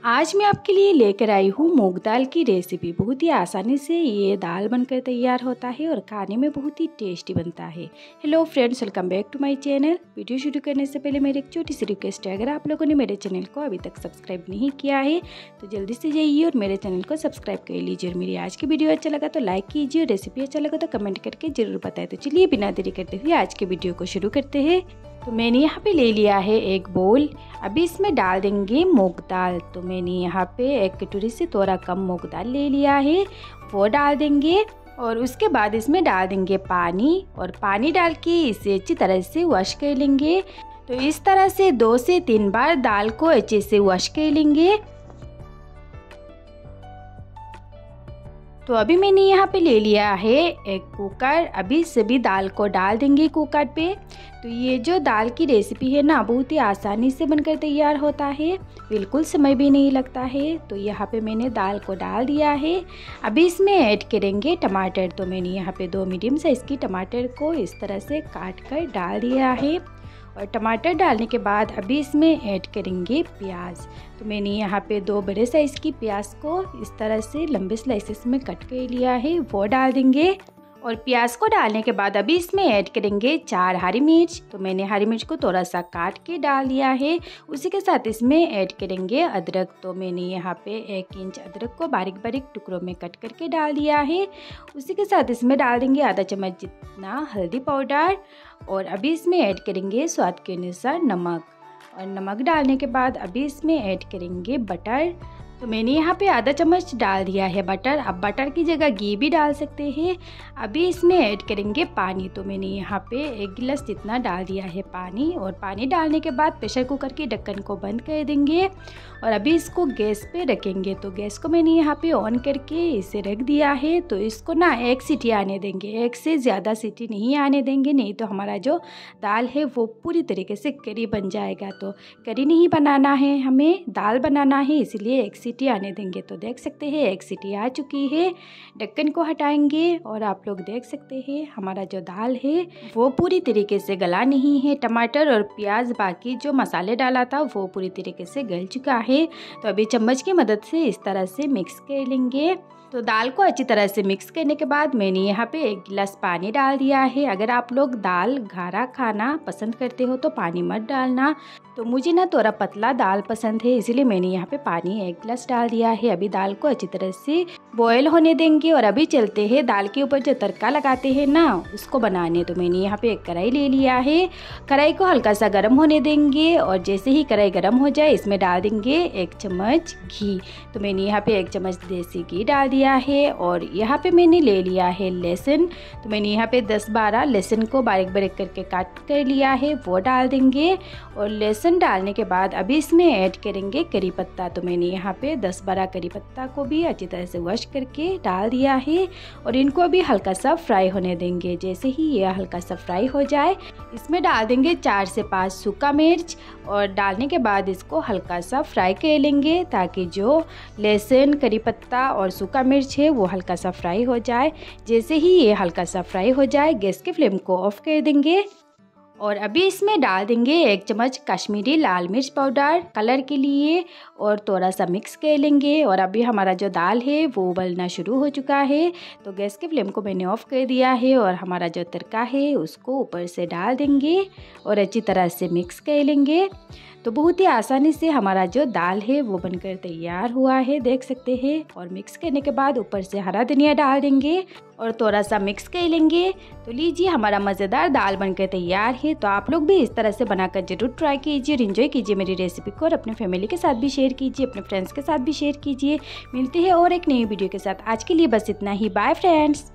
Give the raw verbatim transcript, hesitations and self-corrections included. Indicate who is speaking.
Speaker 1: आज मैं आपके लिए लेकर आई हूँ मूंग दाल की रेसिपी। बहुत ही आसानी से ये दाल बनकर तैयार होता है और खाने में बहुत ही टेस्टी बनता है। Hello friends, welcome back to my channel. Video शुरू करने से पहले मेरी एक छोटी सी रिक्वेस्ट है, अगर आप लोगों ने मेरे चैनल को अभी तक सब्सक्राइब नहीं किया है तो जल्दी से जाइए और मेरे चैनल को सब्सक्राइब कर लीजिए। और मेरी आज की वीडियो अच्छा लगा तो लाइक कीजिए और रेसिपी अच्छा लगा तो कमेंट करके जरूर बताएं। तो चलिए बिना देरी करते हुए आज की वीडियो को शुरू करते हैं। तो मैंने यहाँ पे ले लिया है एक बोल। अभी इसमें डाल देंगे मूंग दाल। तो मैंने यहाँ पे एक कटोरी से थोड़ा कम मूंग दाल ले लिया है, वो डाल देंगे। और उसके बाद इसमें डाल देंगे पानी, और पानी डाल के इसे अच्छी तरह से वॉश कर लेंगे। तो इस तरह से दो से तीन बार दाल को अच्छे से वॉश कर लेंगे। तो अभी मैंने यहाँ पे ले लिया है एक कुकर। अभी सभी दाल को डाल देंगे कुकर पे। तो ये जो दाल की रेसिपी है ना, बहुत ही आसानी से बनकर तैयार होता है, बिल्कुल समय भी नहीं लगता है। तो यहाँ पे मैंने दाल को डाल दिया है। अभी इसमें ऐड करेंगे टमाटर। तो मैंने यहाँ पे दो मीडियम साइज़ की टमाटर को इस तरह से काट कर डाल दिया है। और टमाटर डालने के बाद अभी इसमें ऐड करेंगे प्याज। तो मैंने यहाँ पे दो बड़े साइज़ की प्याज को इस तरह से लंबे स्लाइसेस में कट कर लिया है, वो डाल देंगे। और प्याज को डालने के बाद अभी इसमें ऐड करेंगे चार हरी मिर्च। तो मैंने हरी मिर्च को थोड़ा सा काट के डाल दिया है। उसी के साथ इसमें ऐड करेंगे अदरक। तो मैंने यहाँ पे एक इंच अदरक को बारीक बारीक टुकड़ों में कट करके डाल दिया है। उसी के साथ इसमें डाल देंगे आधा चम्मच जितना हल्दी पाउडर। और अभी इसमें ऐड करेंगे स्वाद के अनुसार नमक। और नमक डालने के बाद अभी इसमें ऐड करेंगे बटर। तो मैंने यहाँ पे आधा चम्मच डाल दिया है बटर। अब बटर की जगह घी भी डाल सकते हैं। अभी इसमें ऐड करेंगे पानी। तो मैंने यहाँ पे एक गिलास जितना डाल दिया है पानी। और पानी डालने के बाद प्रेशर कुकर के ढक्कन को बंद कर देंगे और अभी इसको गैस पे रखेंगे। तो गैस को मैंने यहाँ पे ऑन करके इसे रख दिया है। तो इसको ना एक सीटी आने देंगे, एक से ज़्यादा सीटी नहीं आने देंगे, नहीं तो हमारा जो दाल है वो पूरी तरीके से करी बन जाएगा। तो करी नहीं बनाना है, हमें दाल बनाना है, इसलिए एक सीटी आने देंगे। तो देख सकते हैं एक सीटी आ चुकी है। ढक्कन को हटाएंगे और आप लोग देख सकते हैं हमारा जो दाल है वो पूरी तरीके से गला नहीं है। टमाटर और प्याज बाकी जो मसाले डाला था वो पूरी तरीके से गल चुका है। तो अभी चम्मच की मदद से इस तरह से मिक्स कर लेंगे। तो दाल को अच्छी तरह से मिक्स करने के बाद मैंने यहाँ पे एक गिलास पानी डाल दिया है। अगर आप लोग दाल गाढ़ा खाना पसंद करते हो तो पानी मत डालना। तो मुझे ना थोड़ा पतला दाल पसंद है, इसीलिए मैंने यहाँ पे पानी एक गिलास डाल दिया है। अभी दाल को अच्छी तरह से बॉयल होने देंगे। और अभी चलते हैं दाल के ऊपर जो तड़का लगाते हैं ना, उसको बनाने। तो मैंने यहाँ पे एक कढ़ाई ले लिया है। कढ़ाई को हल्का सा गर्म होने देंगे और जैसे ही कढ़ाई गर्म हो जाए इसमें डाल देंगे एक चम्मच घी। तो मैंने यहाँ पे एक चम्मच देसी घी डाल दिया है। और यहाँ पे मैंने ले लिया है लहसुन। तो मैंने यहाँ पे दस बारह लहसुन को बारीक बारीक करके काट कर लिया है, वो डाल देंगे। और लहसुन डालने के बाद अभी इसमें ऐड करेंगे करी पत्ता। तो मैंने यहाँ पे दस बारह करी पत्ता को भी अच्छी तरह से वॉश करके डाल दिया है। और इनको अभी हल्का सा फ्राई होने देंगे। जैसे ही ये हल्का सा फ्राई हो जाए इसमें डाल देंगे चार से पाँच सूखा मिर्च। और डालने के बाद इसको हल्का सा फ्राई कर लेंगे ताकि जो लहसुन करी पत्ता और सूखा मिर्च है वो हल्का सा फ्राई हो जाए। जैसे ही ये हल्का सा फ्राई हो जाए गैस के फ्लेम को ऑफ कर देंगे। और अभी इसमें डाल देंगे एक चम्मच कश्मीरी लाल मिर्च पाउडर कलर के लिए और थोड़ा सा मिक्स कर लेंगे। और अभी हमारा जो दाल है वो उबलना शुरू हो चुका है। तो गैस के फ्लेम को मैंने ऑफ कर दिया है। और हमारा जो तड़का है उसको ऊपर से डाल देंगे और अच्छी तरह से मिक्स कर लेंगे। तो बहुत ही आसानी से हमारा जो दाल है वो बनकर तैयार हुआ है, देख सकते हैं। और मिक्स करने के बाद ऊपर से हरा धनिया डाल देंगे और थोड़ा सा मिक्स कर लेंगे। तो लीजिए हमारा मज़ेदार दाल बनकर तैयार है। तो आप लोग भी इस तरह से बनाकर जरूर ट्राई कीजिए और एंजॉय कीजिए मेरी रेसिपी को। और अपने फैमिली के साथ भी शेयर कीजिए, अपने फ्रेंड्स के साथ भी शेयर कीजिए। मिलते हैं और एक नई वीडियो के साथ। आज के लिए बस इतना ही। Bye friends.